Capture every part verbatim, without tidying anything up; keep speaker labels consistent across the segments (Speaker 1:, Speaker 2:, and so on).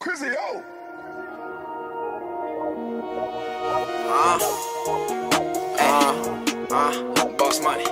Speaker 1: Chrissy, yo.
Speaker 2: Uh, uh, uh, boss money.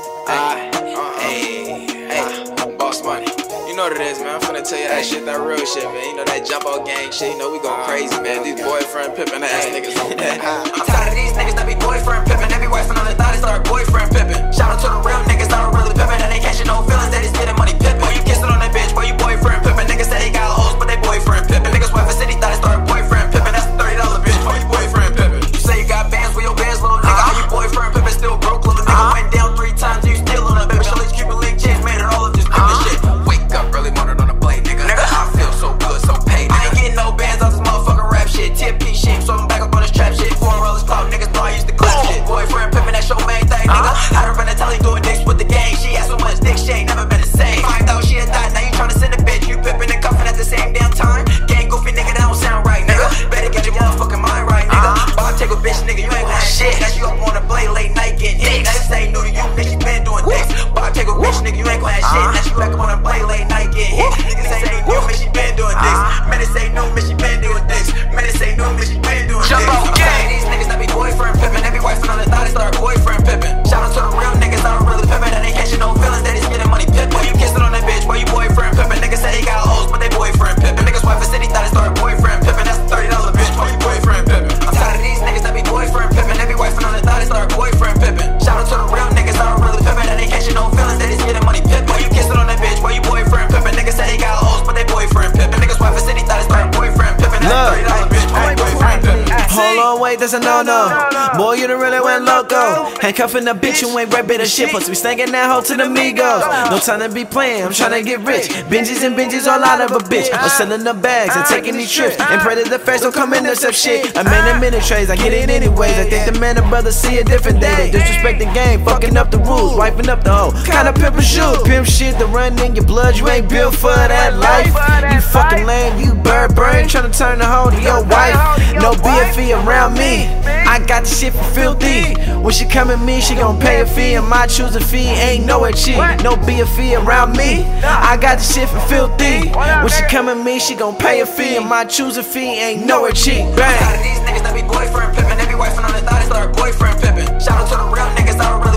Speaker 2: Ay, uh, hey, hey, boss money. You know what it is, man. I'm finna tell you that shit, that real shit, man. You know that jump out gang shit. You know we go crazy, man. These boyfriend pimpin' ass niggas on that. I'm tired of these niggas that be boyfriend pimpin'. They be wifing on the thought they start boyfriend pimpin'. Shout out to the real niggas that are really pimpin'. And they catchin' no feelings that he's getting money pimpin'. Boy, you kissin' on that bitch, boy, you boyfriend pimpin'. Niggas say they got hoes, but they boyfriend pimpin'. Niggas wifing city thought they start boyfriend pimpin'. That's a thirty dollar bitch, boy, you boyfriend pimpin'. You say you got bands with your bands, little nigga. How you boyfriend pimpin' still broke, little nigga? Went down three times, you still on that bitch. Let's keep it linked, chance made it all of this pimpin' shit. Wake up early morning on the blade, nigga. Nigga, I feel so good, so paid. I ain't getting no bands off this motherfucking rap shit. T P shit, so I'm back up on this trap shit. Four rollers clout, niggas know I used to clap shit. Boyfriend pimpin', that's your main thing, nigga. Had her in the telly doing dicks with the gang. She had so much dick, she ain't never been the same. Find out she had died, now you tryna send a bitch. You pimpin' and cuffin' at the same damn time. Gang goofy, nigga, that don't sound right, nigga. Better get your motherfucking mind right, nigga. Bob take a bitch, nigga, you ain't got shit. Now you up on the blade late night getting hit. Now this ain't new to you, bitch, you been doing dicks. Bob take a bitch, nigga, you ain't got shit. Now you back up on the blade late night getting hit. Niggas ain't new, bitch, she been doing dicks. Man, this ain't new, bitch, she been doing dicks. Man, this ain't new, bitch, she been doing dicks. Jump out, gang. These niggas that be boyfriend pimpin'. They be wifing on the thought they start boyfriend pimpin'. Shout out to the real niggas that are really pimpin'. And they catchin' no feelings that he's getting money pimpin'. Boy, you kissin' on that bitch, boy, you boyfriend pimpin'. Niggas say they got hoes, but they boyfriend pimpin'. Niggas wifing city thought they start boyfriend pimpin'. That's a thirty dollar bitch, boy, you boyfriend pimpin'. I'm tired of these niggas that be boyfriend pimpin'. They be wifing on the thought they start boyfriend pimpin'. Shout out to the real niggas that are really pimpin'. And they catchin' no feelings that he's getting money pimpin'. Boy, you kissin' on that bitch, boy, you boyfriend pimpin'. Niggas say they got hoes, but they boyfriend pimpin'. Niggas wifing city thought they start boyfriend pimpin'. That's a thirty dollar bitch, boy, you boyfriend pimpin'.
Speaker 3: Hold on, wait, that's a no-no. Boy, you done really went loco. Handcuffing the bitch, you ain't right bit of shit. Supposed to be snagging that hoe to the Migos. No time to be playing, I'm tryna get rich. Binges and binges all out of a bitch. I'm selling the bags and taking these trips. And pray that the facts don't come in and some shit. A man in minute trades, I get it anyways. I think the man and brother see a different day. They disrespect the game, fucking up the rules, wiping up the hoe. Kinda pimp and shoot. Pimp shit to run in your blood, you ain't built for that life. You fucking lame, you bird brain, tryna turn the hoe to your wife. No B F E around me, I got the shit for filthy. When she come at me, she gon' pay a fee, and my choosing fee ain't nowhere cheap. No B F E around me, I got the shit for filthy. When she come at me, she gon' pay a fee, and my choosing fee ain't nowhere cheap. Bang.
Speaker 2: These niggas that be boyfriend pimpin'. They be wifing on the thought they start boyfriend pimpin'. Shout out to the real niggas that are really